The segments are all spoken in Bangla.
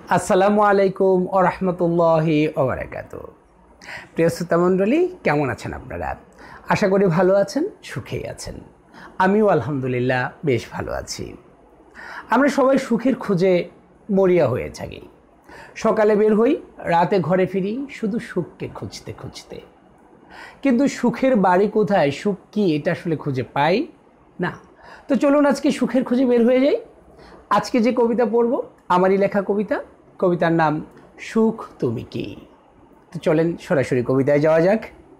আসসালামু আলাইকুম ওয়া রাহমাতুল্লাহি ওয়া বারাকাতুহু। প্রিয় শ্রোতামণ্ডলী, কেমন আছেন আপনারা? আশা করি ভালো আছেন, সুখেই আছেন। আমিও আলহামদুলিল্লাহ বেশ ভালো আছি। আমরা সবাই সুখের খোঁজে মরিয়া হয়ে থাকি। সকালে বের হই, রাতে ঘরে ফিরি শুধু সুখকে খুঁজতে খুঁজতে। কিন্তু সুখের বাড়ি কোথায়, সুখ কি, এটা আসলে খুঁজে পাই না। তো চলুন আজকে সুখের খোঁজে বের হয়ে যাই। আজকে যে কবিতা পড়ব আমারই লেখা কবিতা। কবিতার নাম সুখ তুমি কি। তো চলেন সরাসরি কবিতায় যাওয়া যাক।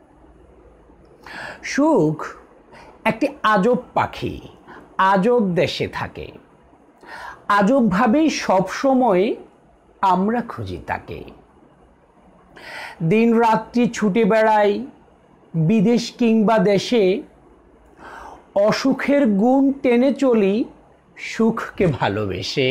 সুখ একটি আজব পাখি, আজব দেশে থাকে। আজবভাবেই সবসময় আমরা খুঁজি তাকে। দিন রাত্রি ছুটে বেড়াই বিদেশ কিংবা দেশে। অসুখের গুণ টেনে চলি সুখকে ভালোবেসে।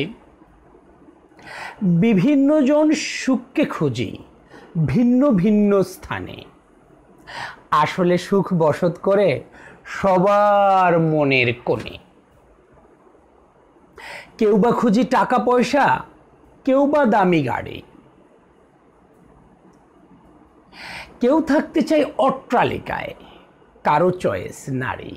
বিভিন্ন জন সুখকে খুঁজি ভিন্ন ভিন্ন স্থানে। আসলে সুখ বসত করে সবার মনের কোণে। কেউ বা খুঁজি টাকা পয়সা, কেউ বা দামি গাড়ি, কেউ থাকতে চাই অট্টালিকায়, কারো চয়েস নারী।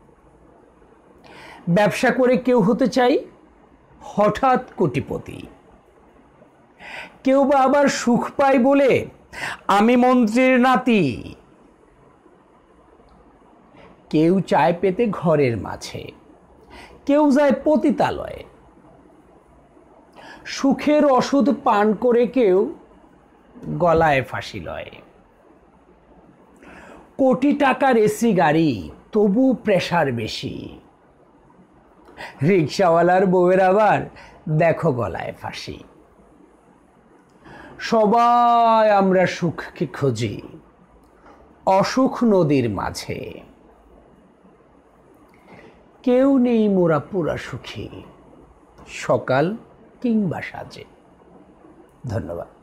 ব্যবসা করে কেউ হতে চাই হঠাৎ কোটিপতি। কেউ বা আবার সুখ পায় বলে আমি মন্ত্রীর নাতি। কেউ চায় পেতে ঘরের মাঝে, কেউ যায় পতিতালয়ে। সুখের ওষুধ পান করে কেউ গলায় ফাঁসি লয়। কোটি টাকার এসি গাড়ি, তবু প্রেসার বেশি। রিক্সাওয়ালার বউয়ের আবার দেখো গলায় ফাঁসি। সবাই আমরা সুখকে খুঁজি অসুখ নদীর মাঝে। কেউ নেই মোরা পুরা সুখী, সকাল কিংবা সাজে। ধন্যবাদ।